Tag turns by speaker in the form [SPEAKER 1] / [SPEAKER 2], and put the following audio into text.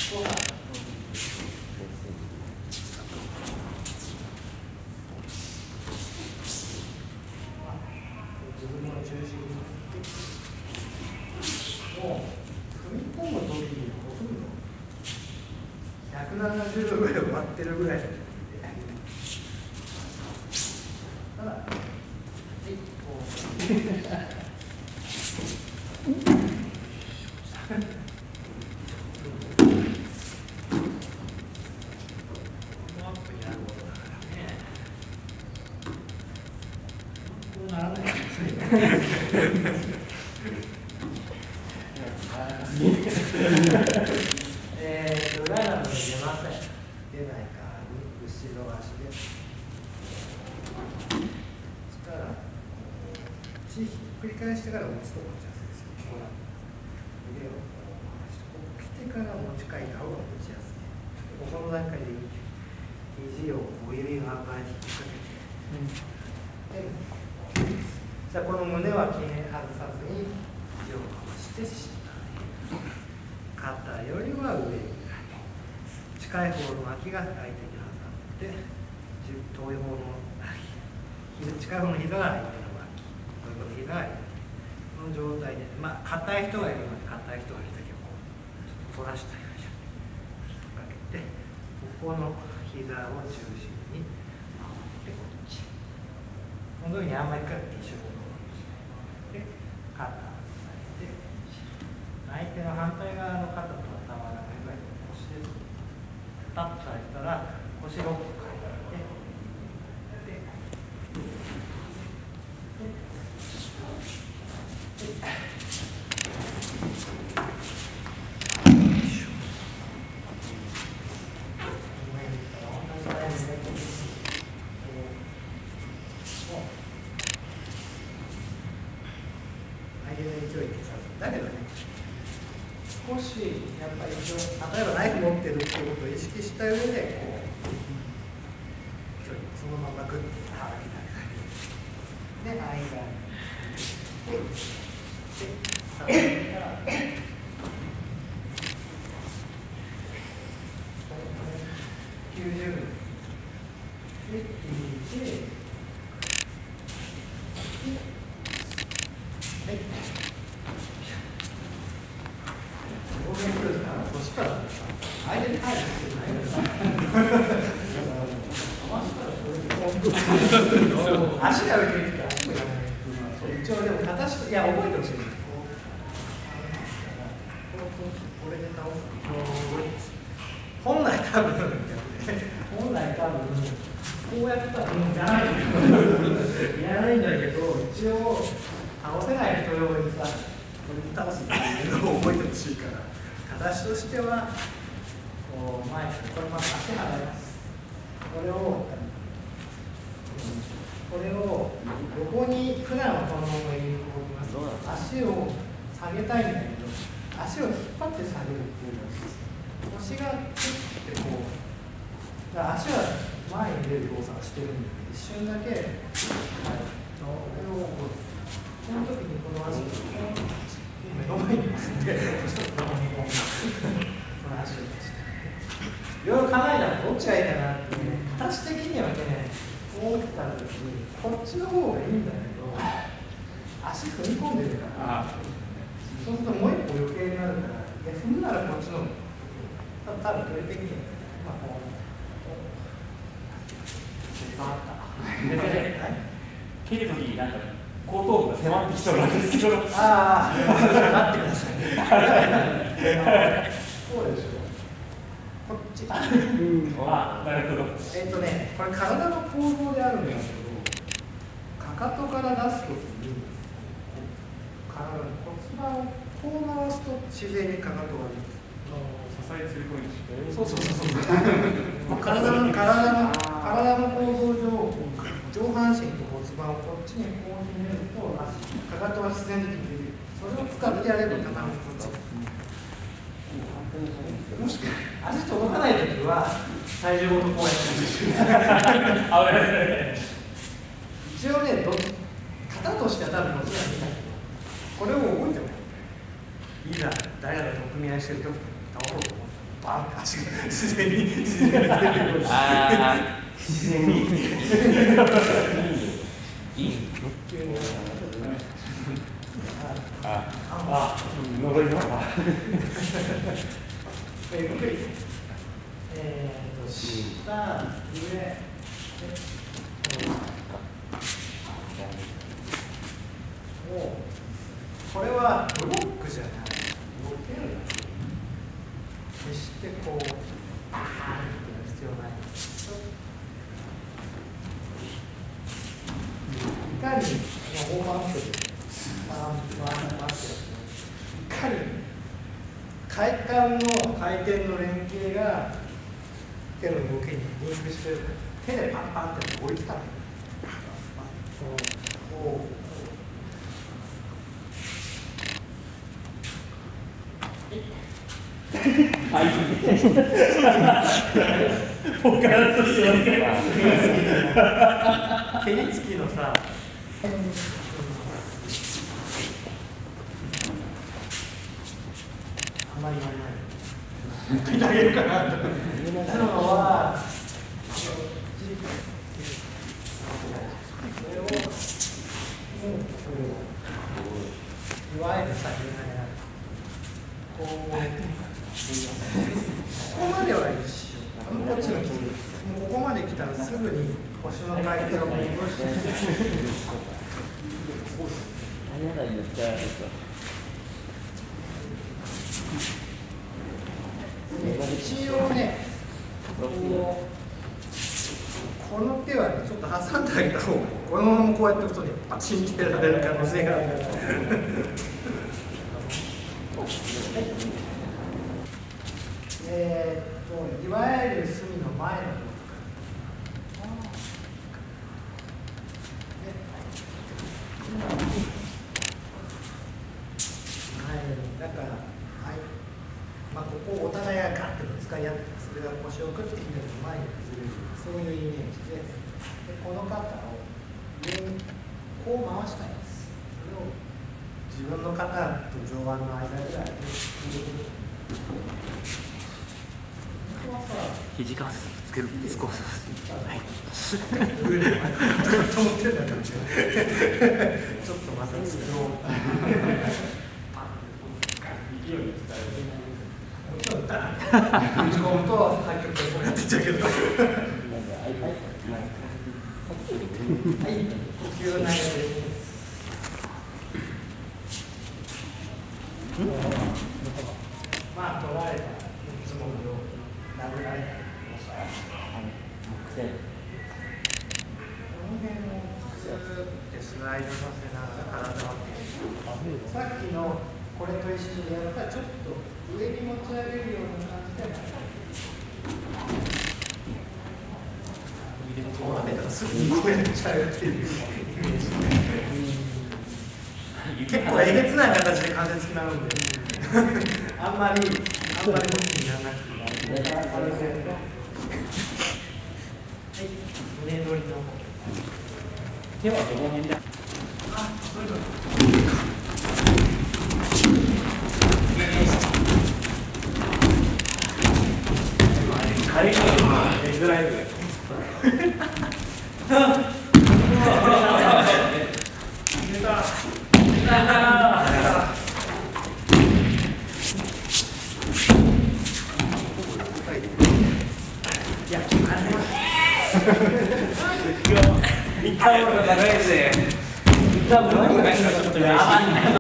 [SPEAKER 1] 自分の中心にもう踏み込む時にほとんど170度ぐらい終わってるぐらいだただ、はい、こう裏なのに出ません。出ないから後ろ足で。そしたらひっくり返してから持つと持ちやすいですよ。腕をこう来てから持ち替えた方が持ちやすい。ここの段階で肘をこう指の幅に引っ掛けて、じゃあこの胸は外さずに肘を回して下へ。肩よりは上に。近い方の脇が相手に挟んで、遠い方の近い方の膝が相手の脇、遠い方の膝が相手の状態で、まあ硬い人がいるので硬い人がいるだけをこうちょっと反らしたりかけて、ここの膝を中心に回ってこっち。この時にあんまり一緒にで肩を支えて、相手の反対側の肩と頭が目が腰です。タップされたら腰ロック変えて、だけどね、少しやっぱり例えばナイフ持ってるっていうことを意識した上でこうそのままグッとはらけたりで間にさらに90度で引いてはい。そしたら相手に入る必要ないです。足が浮いてるから足もやらない。一応でも片足いや覚えてほしい。これで倒す。本来多分こうやったらやらないんだけど、一応倒せない人用にさ、これで倒すっていうのを覚えてほしいから。形としてはこう前これまた足払います。これを横に普段はこのまま入れておきます。足を下げたいんだけど、足を引っ張って下げるっていうのは腰がクッてこう、だから足は前に出る動作をしてるんで、一瞬だけ、はい、これをこの時にこの足を目の前にいますんで、そしたらこの2本この足を出していろいろ考えたらどっちがいいかなってね、形的にはね、こう打った時にこっちの方がいいんだけど、足踏み込んでるから、そうするともう一歩余計になるから、いや踏むならこっちの多分距離的には、まあこう
[SPEAKER 2] 蹴るときになんか後頭部が迫ってきそうなんですけど、
[SPEAKER 1] ああ、待ってください。そうでしょ。こっち。
[SPEAKER 2] あ、なるほど。
[SPEAKER 1] これ体の構造であるんだけど、かかとから出すときに骨盤をこう回すと自然にかかとが出る。
[SPEAKER 2] 支えするポイント。
[SPEAKER 1] そう。体の構造上、上半身と骨盤をこっちにこうひねると、かかとは自然的に出る。それを使ってやればたまにこっち。もし足届かないときは、体重ごとこうやって一応ね、型としては多分もちろんいいんだけど、これを覚えてもらう。いざ誰かと組み合いしてるとき倒そうと思ったら、バパンって足が自然に出るように。
[SPEAKER 2] 自然に。いい。
[SPEAKER 3] 登りの。
[SPEAKER 1] ゆっくり。下、上。これはブロックじゃない。動ける。決してこう、必要ない。いかに、オーバーアップで、いかに、体幹の回転の連携が手の動きにリンクしてるか。手でパンパンって追いつかない。
[SPEAKER 2] はい。他のとしては
[SPEAKER 1] 手につきのさ、あんまり言わない。言ってあげるかなと。なのは、それを、いわゆるさ、ここまでは一緒。こっちの傷。ここまで来たらすぐに腰の回転を戻して。一応ね、この手はね、ちょっと挟んであげた方がいい。このままこうやっておくとね、パチンってやられる可能性がある。いわゆる隅の前の部分だから、ここをお互いがガッてぶつかり合って、それが腰をくってきて前に崩れる、そういうイメージで、この肩を上にこう回したいです。それを自分の肩と上腕の間ぐらいで。
[SPEAKER 2] 肘関節つけるんですか。はい。
[SPEAKER 1] ちょっとまた作ろう。もちろん打ち込むと開脚こうやってっちゃうけど。はい。呼吸内です。まあ取られたらいつものように殴られたり。この辺をスーッてスライドさせながら体をさっきのこれと一緒にやったらちょっと上に持ち上げるような感じでこうなめたらすぐにこうやっちゃうっていうイメージ結構えげつない形で関節決まるんであんまり持つにならなくて胸取りの
[SPEAKER 2] 手はどの辺だ。軽いからぐらいで。一回も長いですね。一回も長いですね。